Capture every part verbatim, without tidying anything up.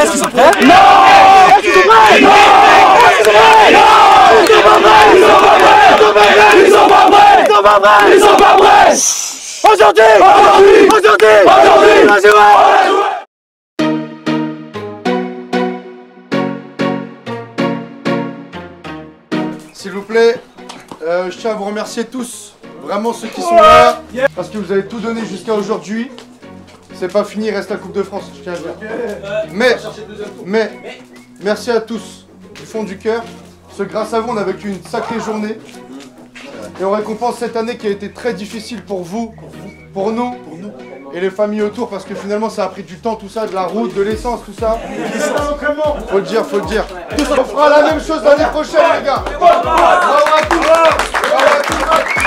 Est-ce qu'ils sont prêts? Non! Est-ce qu'ils sont prêts? Non! Est-ce qu'ils sont prêts? Non! Ils sont pas prêts! Ils sont pas prêts! Ils sont pas prêts! Ils sont pas prêts! Ils sont pas prêts! Aujourd'hui! Aujourd'hui! Aujourd'hui! Aujourd'hui! On a joué! S'il vous plaît, euh, je tiens à vous remercier tous, vraiment ceux qui sont là, parce que vous avez tout donné jusqu'à aujourd'hui. C'est pas fini, il reste la Coupe de France, je tiens à dire. Mais, mais, merci à tous, du fond du cœur, parce que grâce à vous, on a vécu une sacrée journée. Et on récompense cette année qui a été très difficile pour vous, pour nous, et les familles autour, parce que finalement ça a pris du temps, tout ça, de la route, de l'essence, tout ça. Faut le dire, faut le dire. On fera la même chose l'année prochaine, les gars. Bravo à tous. Bravo à tous.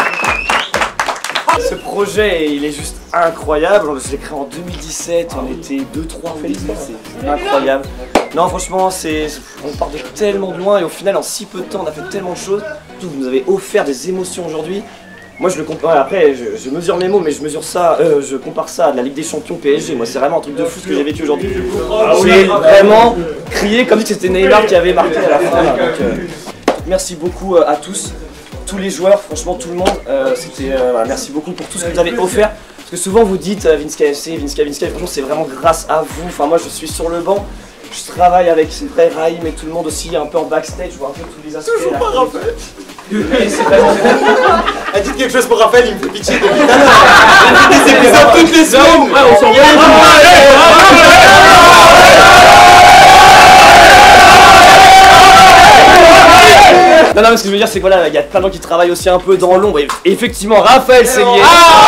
Ce projet, il est juste incroyable. Je l'ai créé en deux mille dix-sept, on était deux trois, c'est incroyable. Non, franchement, c'est, on part de tellement de loin et au final, en si peu de temps, on a fait tellement de choses. Vous nous avez offert des émotions aujourd'hui. Moi, je le compare, après, je, je mesure mes mots, mais je mesure ça, euh, je compare ça à de la Ligue des Champions P S G. Moi, c'est vraiment un truc de fou ce que j'ai vécu aujourd'hui. J'ai vraiment crié comme si c'était Neymar qui avait marqué à la fin. Donc, euh, merci beaucoup à tous. Tous les joueurs, franchement tout le monde, euh, c'était euh, voilà, merci beaucoup pour tout ce que vous avez offert. Parce que souvent vous dites euh, Vince K F C, Vince K, Vince K, franchement c'est vraiment grâce à vous. Enfin moi je suis sur le banc, je travaille avec ses frères Raïm et tout le monde aussi, un peu en backstage, je vois un peu tous les aspects. Toujours pas Raphaël. C'est vraiment... Elle dit quelque chose pour Raphaël, il me fait pitié depuis tout à l'heure. Des épisodes toutes les semaines. Ouais, on s'en Non, non, mais ce que je veux dire, c'est que voilà, il y a plein de gens qui travaillent aussi un peu dans l'ombre. Et effectivement, Raphaël c'est lié.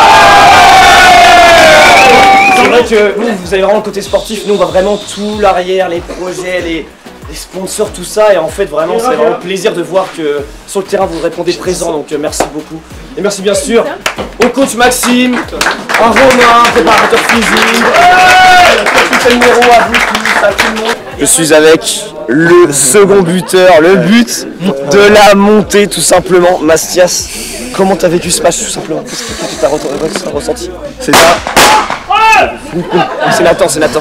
C'est vrai que vous, vous avez vraiment le côté sportif. Nous, on voit vraiment tout l'arrière, les projets, les, les sponsors, tout ça. Et en fait, vraiment, c'est vraiment plaisir de voir que sur le terrain, vous répondez présent. Donc, euh, merci beaucoup. Et merci bien sûr au coach Maxime, à Romain, préparateur physique, capitaine numéro à vous tous, à tout le monde. Je suis avec le second buteur, le but de la montée tout simplement. Mastias, comment t'as vécu ce match tout simplement? Qu'est-ce que t'as re ressenti? C'est ça. C'est Nathan, c'est Nathan.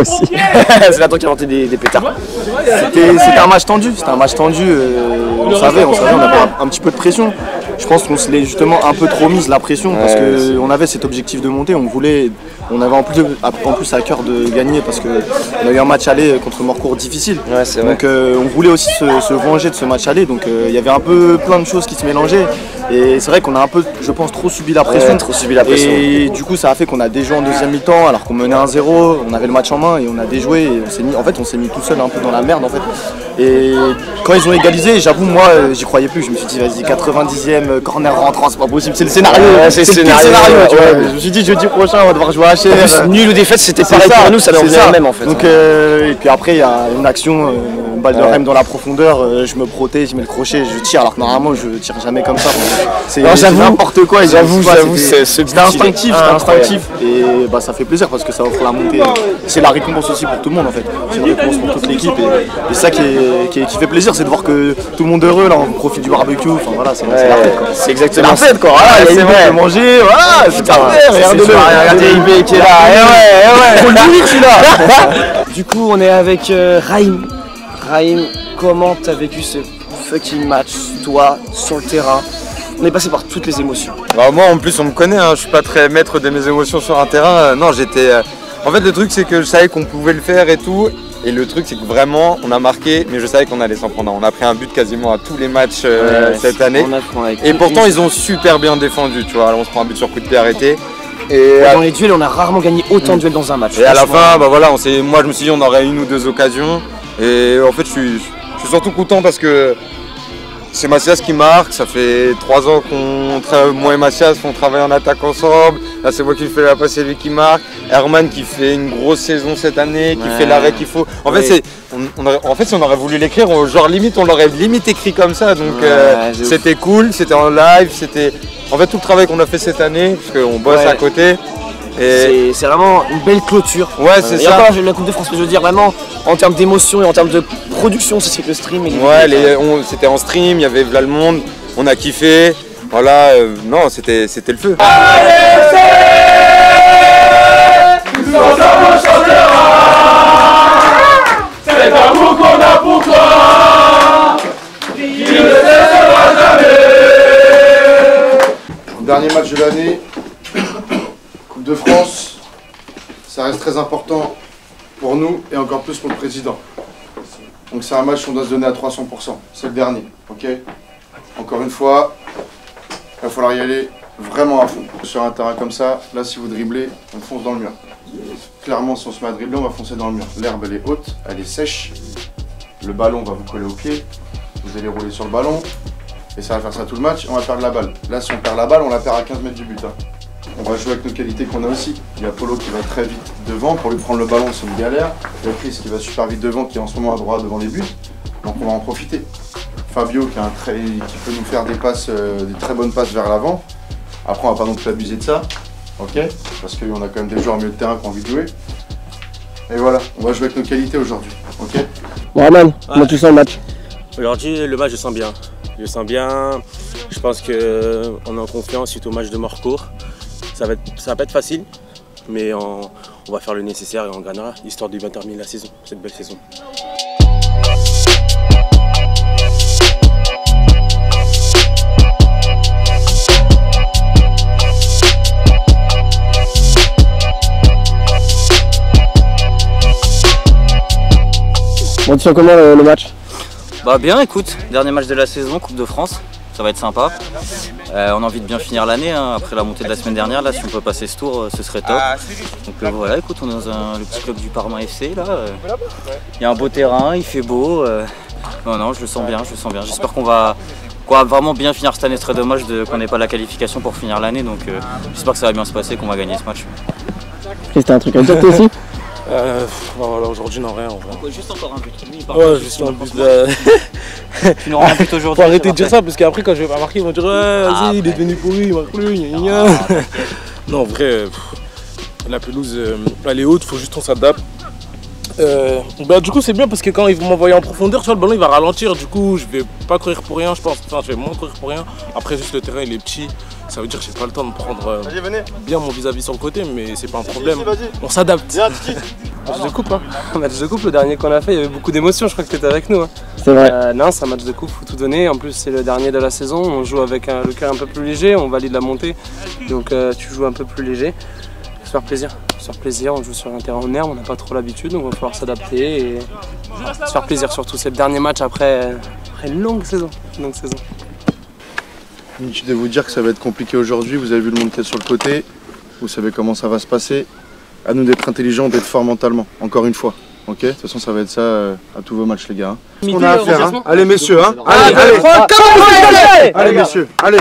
C'est Nathan qui a inventé des, des pétards. C'était un match tendu, c'était un match tendu. Euh, on savait, on savait, on avait un, un petit peu de pression. Je pense qu'on se l'est justement un peu trop mise la pression parce que on avait cet objectif de monter. On voulait, on avait en plus, en plus à cœur de gagner parce que on a eu un match aller contre Morcourt difficile. Ouais, c'est vrai. Donc euh, on voulait aussi se, se venger de ce match aller. Donc euh, il y avait un peu plein de choses qui se mélangeaient. Et c'est vrai qu'on a un peu, je pense, trop subi la pression. Ouais, trop subi la pression. Et du coup, ça a fait qu'on a déjoué en deuxième mi-temps alors qu'on menait un zéro. On avait le match en main et on a déjoué. Et on s'est mis, en fait, on s'est mis tout seul un peu dans la merde en fait. Et quand ils ont égalisé, j'avoue, moi, j'y croyais plus. Je me suis dit, vas-y, quatre-vingt-dixième, corner rentrant, c'est pas possible. C'est le scénario. Ouais, c'est le scénario. scénario ouais, tu vois. Ouais. Je me suis dit, jeudi prochain, on va devoir jouer à H R. Nul ou défaite, c'était pareil ça, pour nous, ça devient le même en fait. Donc, euh, et puis après, il y a une action, euh, une balle de ouais. Rem dans la profondeur. Euh, je me protège, je mets le crochet, je tire. Alors que normalement, je tire jamais comme ça. C'est n'importe quoi. J'avoue, j'avoue, c'est c'était instinctif, c'était instinctif. Et bah, ça fait plaisir parce que ça offre la montée. C'est la récompense aussi pour tout le monde en fait. C'est la récompense pour toute l'équipe. Et, et ça qui, est, qui, est, qui fait plaisir, c'est de voir que tout le monde est heureux. Là, on profite du barbecue. Enfin voilà, c'est ouais, la fête. C'est exactement la fête quoi. Voilà, il y a une de manger. Voilà, c'est parfait. Regardez-le. Regardez I B qui est là. Et ouais, ouais. Faut le nourrir celui-là. Du coup, on est avec euh, Raïm. Raïm, comment t'as vécu ce fucking match, toi, sur le terrain? On est passé par toutes les émotions. Bah, moi en plus on me connaît, hein, je suis pas très maître de mes émotions sur un terrain. Euh, non j'étais... Euh... En fait le truc c'est que je savais qu'on pouvait le faire et tout. Et le truc c'est que vraiment on a marqué, mais je savais qu'on allait s'en prendre. On a pris un but quasiment à tous les matchs euh, ouais, cette année. Et pourtant ils ont super bien défendu, tu vois. Alors, on se prend un but sur coup de pied arrêté. Et dans les duels on a rarement gagné autant de duels dans un match. Et à la fin, bah voilà, on s'est... moi je me suis dit on aurait une ou deux occasions. Et en fait je suis, je suis surtout content parce que c'est Macias qui marque, ça fait trois ans qu'on travaille, moi et Macias, on travaille en attaque ensemble. Là c'est moi qui fais la passe, c'est lui qui marque. Herman qui fait une grosse saison cette année, qui ouais. fait l'arrêt qu'il faut. En oui. fait, c'est, on, on aurait, en fait, si on aurait voulu l'écrire, genre limite, on l'aurait limite écrit comme ça. Donc ouais, euh, c'était cool, c'était en live, c'était. En fait tout le travail qu'on a fait cette année, parce qu'on bosse ouais. à côté. C'est vraiment une belle clôture. Ouais, c'est euh, ça. Encore la Coupe de France, je veux dire vraiment en termes d'émotion et en termes de production, c'est que le stream. Et ouais, les, on, c'était en stream, il y avait là le monde, on a kiffé. Voilà, euh, non, c'était, c'était le feu. Allez, d'année, Coupe de France, ça reste très important pour nous et encore plus pour le président. Donc c'est un match qu'on doit se donner à trois cents pour cent, c'est le dernier, ok? Encore une fois, il va falloir y aller vraiment à fond. Sur un terrain comme ça, là si vous dribblez, on fonce dans le mur. Clairement si on se met à dribbler, on va foncer dans le mur. L'herbe elle est haute, elle est sèche, le ballon va vous coller au pied, vous allez rouler sur le ballon, et ça va faire ça tout le match, on va perdre la balle. Là si on perd la balle, on la perd à quinze mètres du but. Hein. On va jouer avec nos qualités qu'on a aussi. Il y a Polo qui va très vite devant, pour lui prendre le ballon c'est une galère. Il y a Chris qui va super vite devant, qui est en ce moment à droite devant les buts, donc on va en profiter. Fabio qui, a un très, qui peut nous faire des passes, euh, des très bonnes passes vers l'avant. Après on va pas non plus abuser de ça, ok? Parce qu'on a quand même des joueurs au milieu de terrain qui ont envie de jouer. Et voilà, on va jouer avec nos qualités aujourd'hui, ok? Bon, Roman, comment tu sens le match? Aujourd'hui, le match, je sens bien. Je sens bien. Je pense qu'on est en confiance suite au match de Morcourt. Ça va, être, ça va pas être facile, mais on, on va faire le nécessaire et on gagnera, histoire de bien terminer la saison, cette belle saison. Bon, tu sens comment le, le match? Bah bien, écoute, dernier match de la saison, Coupe de France, ça va être sympa. Euh, on a envie de bien finir l'année, hein, après la montée de la semaine dernière, là si on peut passer ce tour, ce serait top. Donc euh, voilà, écoute, on est dans un, le petit club du Parma F C, là. Euh, il y a un beau terrain, il fait beau. Euh, non, non, je le sens bien, je le sens bien. J'espère qu'on va quoi, vraiment bien finir cette année, c'est très dommage qu'on n'ait pas la qualification pour finir l'année, donc euh, j'espère que ça va bien se passer, qu'on va gagner ce match. Chris, t'as un truc à dire toi aussi? Euh, voilà, aujourd'hui, non, rien. En vrai. Juste encore un but. Lui, ouais, juste un but. De... tu n'auras un but aujourd'hui. Faut arrêter de dire ça parce qu'après, quand je vais pas marquer, ils vont dire ouais, vas-y, ah, il est devenu pourri, il marque plus. Gna, gna. Ah, non, en vrai, pff, la pelouse, euh, elle est haute, faut juste qu'on s'adapte. Euh, bah, du coup, c'est bien parce que quand ils vont m'envoyer en profondeur, tu vois, le ballon il va ralentir. Du coup, je vais pas courir pour rien, je pense. Enfin, je vais moins courir pour rien. Après, juste le terrain il est petit. Ça veut dire que j'ai pas le temps de prendre euh, bien mon vis-à-vis sur le côté, mais c'est pas un problème. On s'adapte. Match de coupe, hein. Match de coupe, le dernier qu'on a fait, il y avait beaucoup d'émotions, je crois que tu étais avec nous. Hein. C'est vrai. Euh, non, c'est un match de coupe, faut tout donner. En plus, c'est le dernier de la saison. On joue avec un, le cœur un peu plus léger, on valide la montée. Donc euh, tu joues un peu plus léger. Faut se faire plaisir. Faut se faire plaisir, on joue sur un terrain en herbe, on n'a pas trop l'habitude, donc il va falloir s'adapter et voilà, se faire plaisir surtout. C'est le dernier match après, après une longue saison. Une longue saison. Inutile de vous dire que ça va être compliqué aujourd'hui, vous avez vu le monde qui est sur le côté, vous savez comment ça va se passer. À nous d'être intelligents, d'être forts mentalement, encore une fois. Ok, de toute façon ça va être ça euh, à tous vos matchs les gars. Hein. Ce qu'on a à faire, hein. Allez messieurs, hein. Allez, allez, allez, allez, allez messieurs, allez.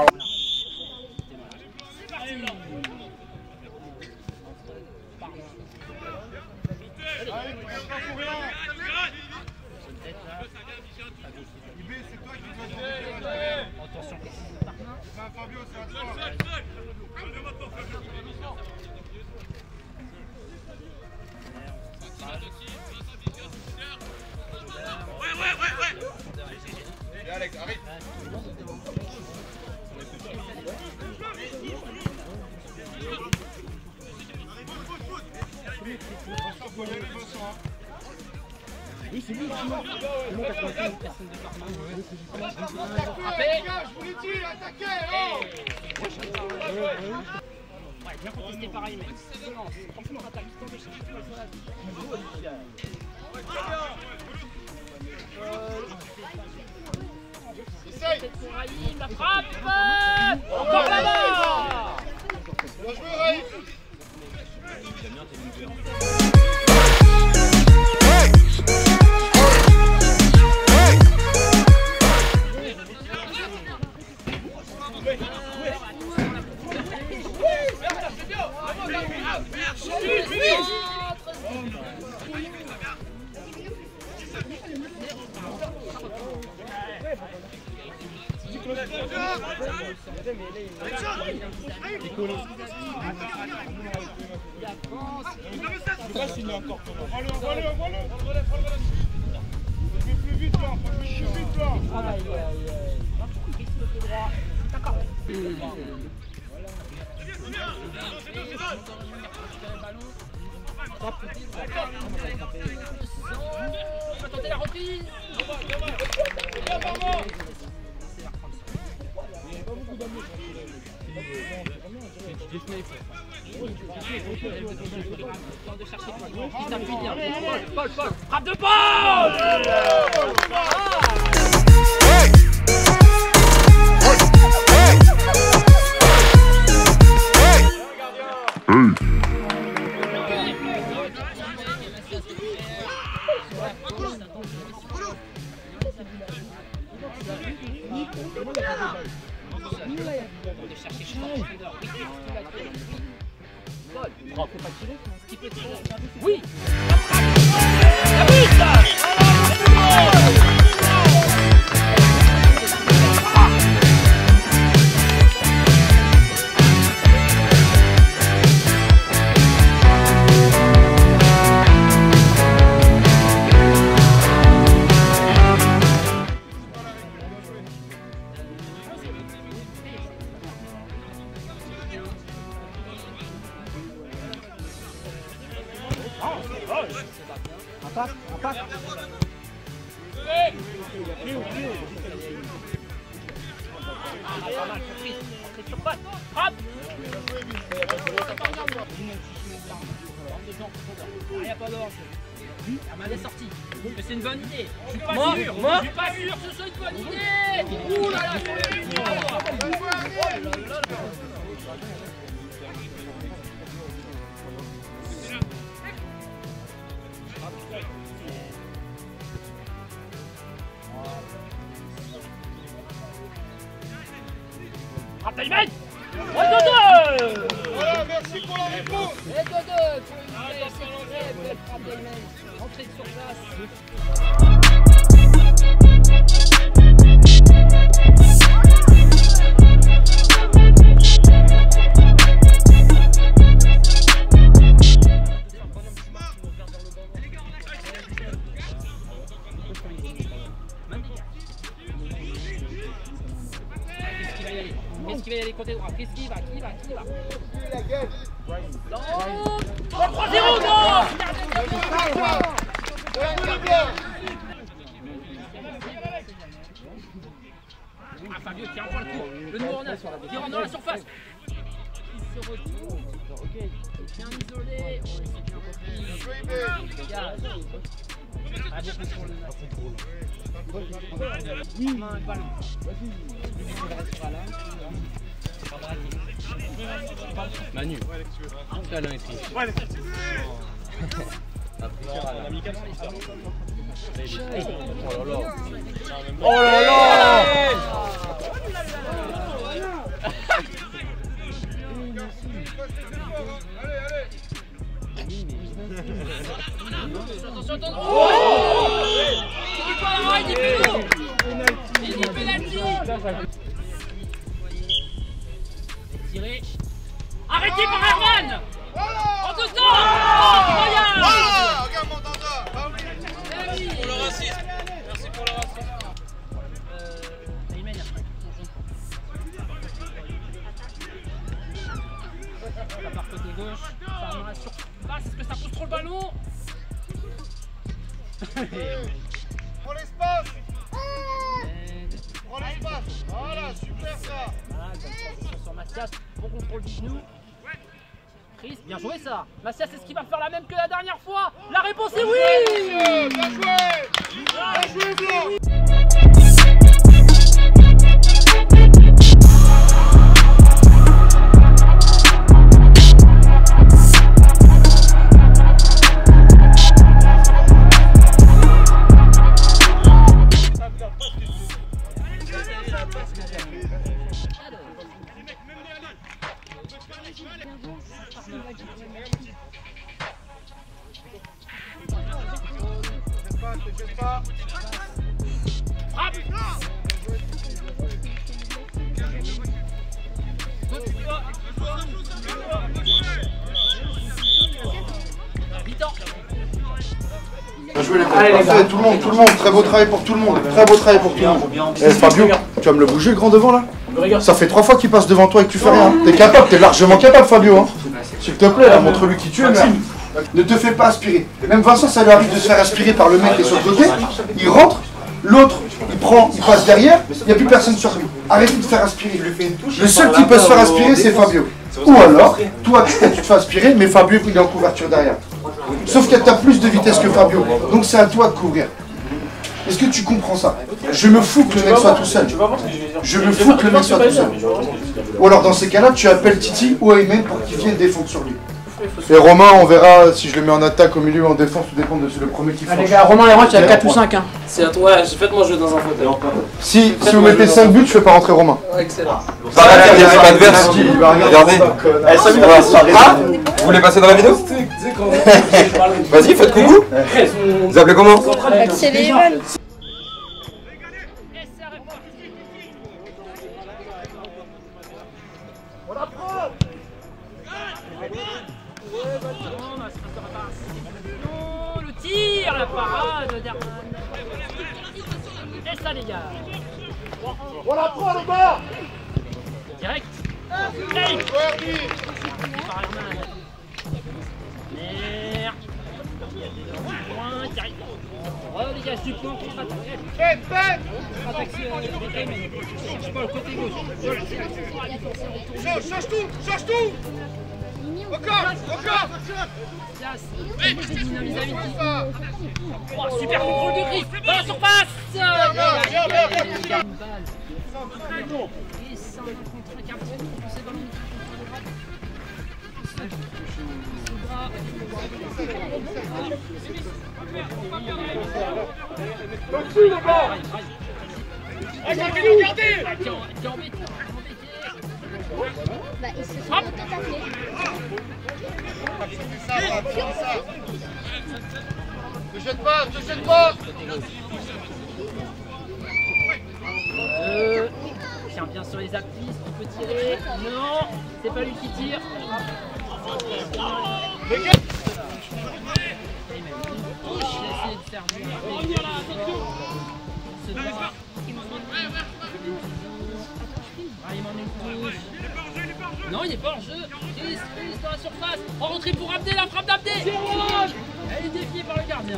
Oui, c'est lui. C'est bon, quatre-vingt-quinze personnes de Parma. Je vous l'ai dit, attaquez. Ouais, bien contesté pareil, mais franchement, attaque, tombez chez Essaye. La frappe. Encore là-bas. Bien joué, Raïf. Paul, Paul, frappe de Paul! Oui. Impact, impact. Pas mal, Chris. Entrée sur passe. Frappe. Il n'y a pas d'orge. La main est sortie. Mais c'est une bonne idée. Je suis pas moi, sûr. Moi je suis pas sûr que ce soit une bonne idée. Ouh là là, sur le mur. Frappe Taïmen. deux deux. Voilà, merci pour la réponse. Et deux deux pour une belle, très belle frappe Taïmen. Entrée de surface. Qu'est-ce qui va y aller côté droit? Qu'est-ce qui va? Qui va? Qui va? Non! trois zéro, non! Ah, Fabio qui reprend le coup. Le numéro neuf qui rentre dans la surface. Il se retrouve. Bien isolé. C'est bien repris. Ah, beaucoup pour le match. Oui, main et ballon. Manu, câlin ici. Oh là là. Oh là là. Attention, attention. Oh! Il dit pas la il dit pénalty. Il dit pénalty. Tiré. Arrêté par Herman. En deux temps. Incroyable. Voilà, regarde mon tata. Bah oui. Pour le racisme. Merci pour le racisme. Euh, Taïmen, il a pris ça part côté gauche. Ça remet sur passe. Est-ce que ça pousse trop le ballon? Prends l'espace. Prends l'espace. Voilà, super ça. Voilà, bonne transition sur Massias. Bon contrôle du genou. Chris, bien joué ça. Massias, est-ce qu'il va faire la même que la dernière fois? La réponse est oui. Bien joué. Bien joué, Blanc. Bien joué les gars. Allez, parfait, tout le monde, tout le monde, très beau travail pour tout le monde, très beau travail pour tout le monde. Eh Fabio, tu vas me le bouger le grand devant là? Ça fait trois fois qu'il passe devant toi et que tu fais rien. T'es capable, t'es largement capable Fabio. Hein. S'il te plaît, là, montre-lui qui tu es. Mais... Ne te fais pas aspirer. Même Vincent, ça lui arrive de se faire aspirer par le mec qui est sur le côté. Il rentre, L'autre, il prend, il passe derrière, il n'y a plus personne sur lui. Arrêtez de faire aspirer. Le seul qui peut se faire aspirer, c'est Fabio. Ou alors, toi, tu te fais aspirer, mais Fabio, il est en couverture derrière. Sauf que tu as plus de vitesse que Fabio. Donc c'est à toi de couvrir. Est-ce que tu comprends ça? Je me fous que le mec soit tout seul. Je me fous que le mec soit tout seul. Ou alors dans ces cas-là, tu appelles Titi ou Aymen pour qu'ils viennent défendre sur lui. Et Romain, on verra si je le mets en attaque, au milieu ou en défense, tout dépend de le premier qui fait. Allez, les gars, Romain et moi, tu as quatre ou cinq. Hein. C'est à toi, faites-moi jouer dans un fauteuil. Si, si vous mettez cinq buts, je fais pas rentrer Romain. Excellent. Pareil, il y a l'équipe adverse. Regardez. Vous voulez passer dans la vidéo? Vas-y, faites coucou. Vous appelez comment? C'est les Evan. Le tir, la parade d'Herman. Et ça, les gars. On la prend, les gars. Direct. Hey. Par Herman. Merde. Point, direct. On dégage du point contre attaque. Attaque sur les Cayman. Cherche pas le côté gauche. Change, change tout, change tout. Encore, encore. Oh, super contrôle de Griff dans la surface. Bah, ils se sont auto-taclés. Ne jette pas, ne jette pas. Euh, tiens bien sur les appuis, tu peux tirer. Non, c'est pas lui qui tire. Ah, il m'en met une touche. Non, il n'est pas en jeu. Chris, Chris dans la surface. En rentrée pour Abdé, la frappe d'Abdé. Elle est défiée par le gardien.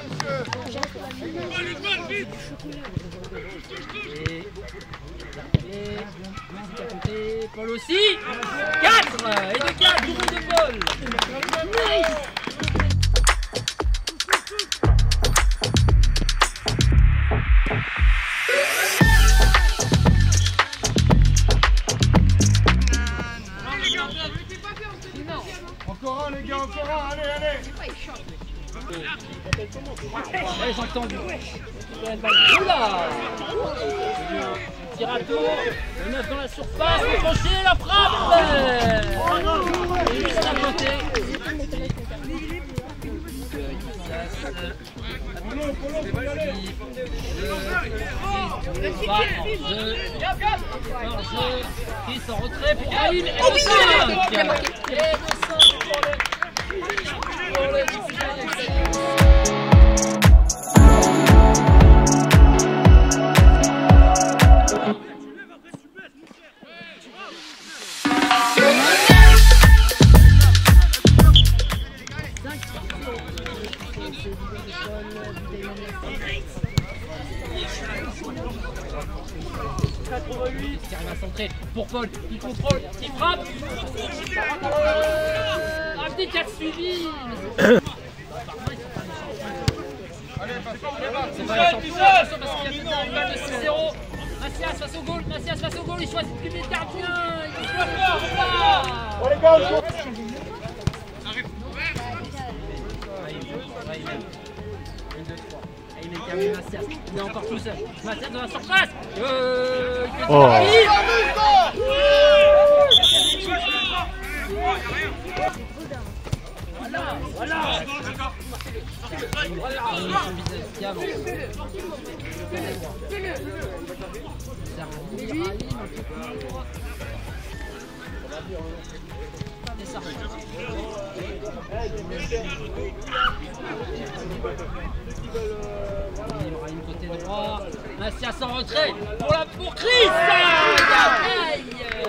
Et Paul aussi. quatre et de quatre, double de Paul. Encore un, les gars, encore un, allez, allez. Ouais, j'ai entendu. Oula. Tire à tour. Le neuf dans la surface. Le crochet, la frappe. Et juste à côté. Chris en retrait pour Raïm. Et le cinq. Et le cinq pour le... pour le... quatre-vingt-huit, qui arrive à centrer pour Paul, il contrôle, il frappe. Euh, Abdi qui a suivi. C'est pas la centre, parce qu'il y a une balle de six zéro. Macias face au goal, Macias face au goal, il choisit plus les gardiens. Il se le fort, les gars, il est encore tout seul. Macias dans la surface. Euh, il fait Oh. Voilà, voilà. Voilà. C'est ça. Ibrahim côté droit. Macias en retrait pour la pour Chris. Aïe.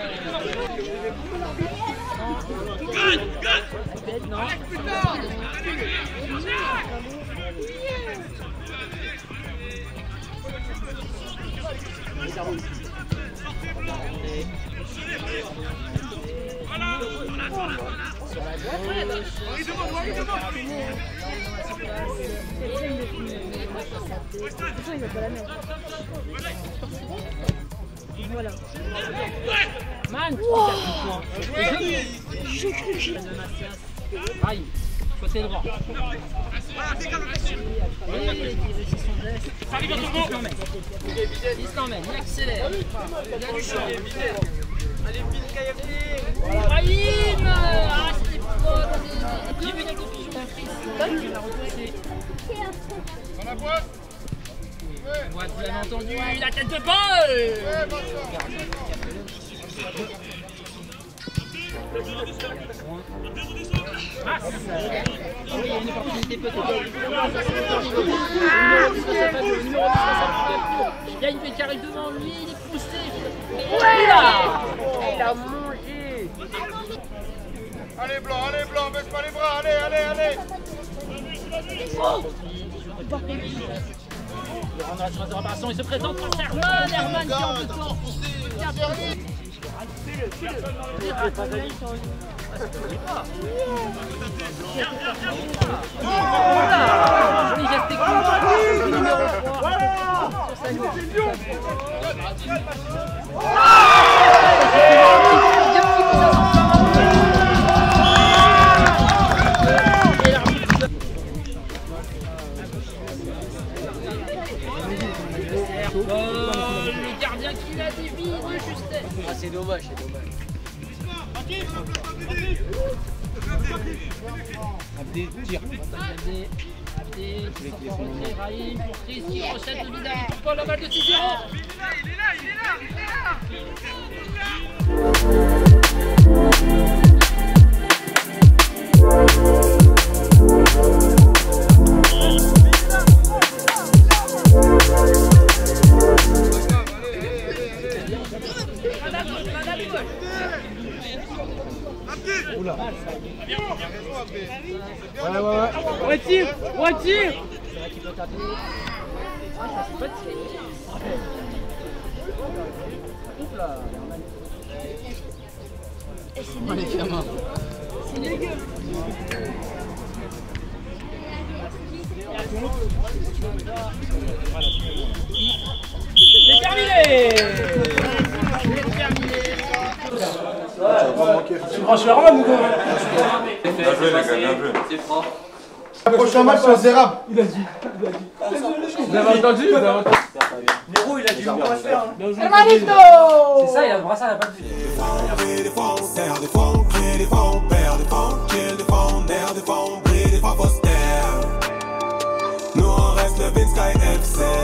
Non. il va pas la mettre. Voilà. Man, Wow. j'ai cru que j'ai... Aïe, côté droit. Il se l'emmène, il accélère. Il a du champ. Allez, vite, K F D. Brahim, ah, c'était pas... J'ai vu quelques pigeons. Dans la boîte. Ouais, vous l'avez entendu, la tête de balle. Ah, il y a une opportunité peut-être. Il y a une fille qui arrive devant lui, il est poussé. Ouais, il a mangé. Allez blanc, allez blanc, baisse pas les bras, allez, allez, allez. Il rentre sur la réparation, il se présente face à Herman, Herman qui en veut temps. Joli geste technique, numéro trois. Le gardien qui l'a dévié de justesse. Ah, c'est dommage, c'est dommage. Abdé, tire. Abdé, Abdé, qui sort en retrait, Raïm pour Chris qui recette le visage pour Paul, la balle de six zéro. Il est là, il est là, il est là, il est là. Oula. Ouais, ouais, ouais. Retire, retire. Oh, les gamins. C'est dégueu. C'est terminé. C'est terminé. Tu branches le rhum ou quoi? Bien joué les gars, bien joué. C'est propre. Le prochain match c'est Zérab. Il a dit, il a dit. Vous avez entendu, vous avez entendu. Nero, il a dit, on va se faire. Hermanito. C'est ça, il a le brassard, il a pas de but. Nous on reste le Vince Sky F C.